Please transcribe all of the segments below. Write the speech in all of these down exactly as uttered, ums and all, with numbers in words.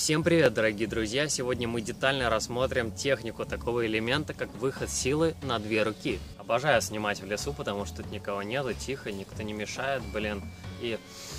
Всем привет, дорогие друзья! Сегодня мы детально рассмотрим технику такого элемента, как выход силы на две руки. Обожаю снимать в лесу, потому что тут никого нету, тихо, никто не мешает, блин, и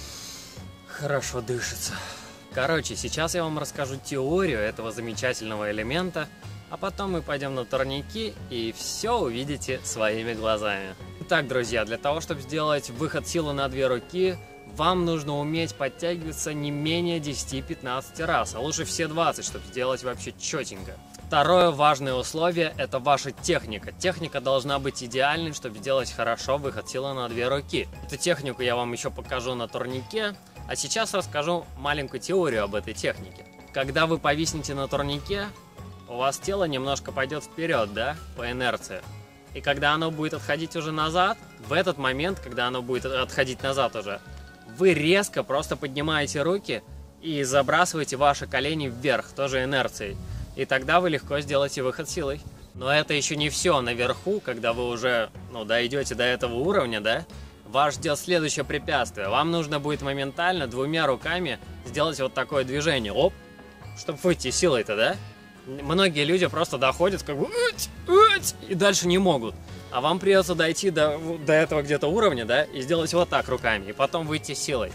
хорошо дышится. Короче, сейчас я вам расскажу теорию этого замечательного элемента, а потом мы пойдем на турники и все увидите своими глазами. Итак, друзья, для того, чтобы сделать выход силы на две руки, вам нужно уметь подтягиваться не менее десяти-пятнадцати раз, а лучше все двадцать, чтобы сделать вообще четенько. Второе важное условие – это ваша техника. Техника должна быть идеальной, чтобы сделать хорошо выход силы на две руки. Эту технику я вам еще покажу на турнике, а сейчас расскажу маленькую теорию об этой технике. Когда вы повиснете на турнике, у вас тело немножко пойдет вперед, да, по инерции. И когда оно будет отходить уже назад, в этот момент, когда оно будет отходить назад уже, вы резко просто поднимаете руки и забрасываете ваши колени вверх, тоже инерцией. И тогда вы легко сделаете выход силой. Но это еще не все. Наверху, когда вы уже ну, дойдете до этого уровня, да, вас ждет следующее препятствие. Вам нужно будет моментально двумя руками сделать вот такое движение. Оп, чтобы выйти силой-то, да? Многие люди просто доходят, как бы, и дальше не могут. А вам придется дойти до, до этого где-то уровня, да, и сделать вот так руками, и потом выйти силой.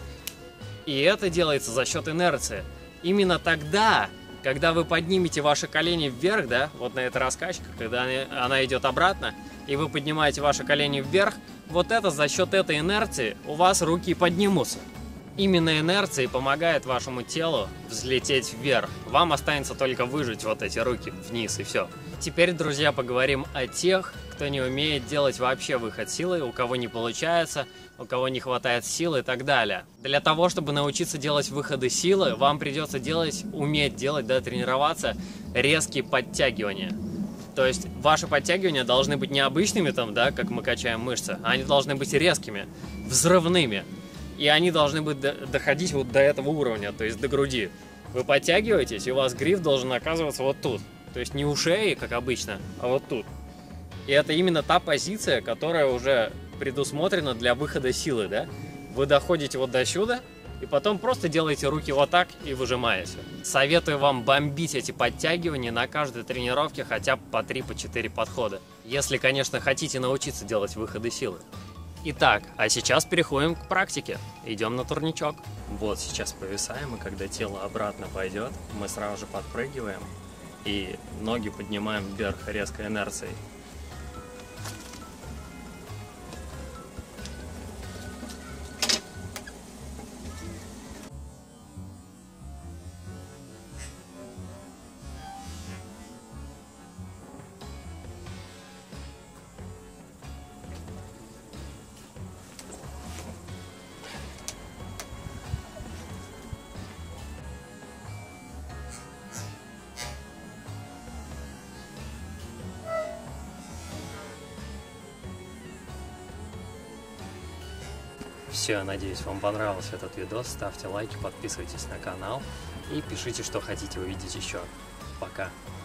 И это делается за счет инерции. Именно тогда, когда вы поднимете ваши колени вверх, да, вот на этой раскачке, когда она, она идет обратно, и вы поднимаете ваши колени вверх, вот это за счет этой инерции у вас руки поднимутся. Именно инерция помогает вашему телу взлететь вверх. Вам останется только выжать вот эти руки вниз, и все. Теперь, друзья, поговорим о тех, кто не умеет делать вообще выход силы, у кого не получается, у кого не хватает силы и так далее. Для того, чтобы научиться делать выходы силы, вам придется делать, уметь делать, да, тренироваться резкие подтягивания. То есть ваши подтягивания должны быть не обычными, там, да, как мы качаем мышцы, а они должны быть резкими, взрывными. И они должны быть доходить вот до этого уровня, то есть до груди. Вы подтягиваетесь, и у вас гриф должен оказываться вот тут. То есть не у шеи, как обычно, а вот тут. И это именно та позиция, которая уже предусмотрена для выхода силы, да? Вы доходите вот до сюда, и потом просто делаете руки вот так и выжимаете. Советую вам бомбить эти подтягивания на каждой тренировке хотя бы по три четыре подхода. Если, конечно, хотите научиться делать выходы силы. Итак, а сейчас переходим к практике. Идем на турничок. Вот сейчас повисаем, и когда тело обратно пойдет, мы сразу же подпрыгиваем и ноги поднимаем вверх резкой инерцией. Все, надеюсь, вам понравился этот видос. Ставьте лайки, подписывайтесь на канал и пишите, что хотите увидеть еще. Пока!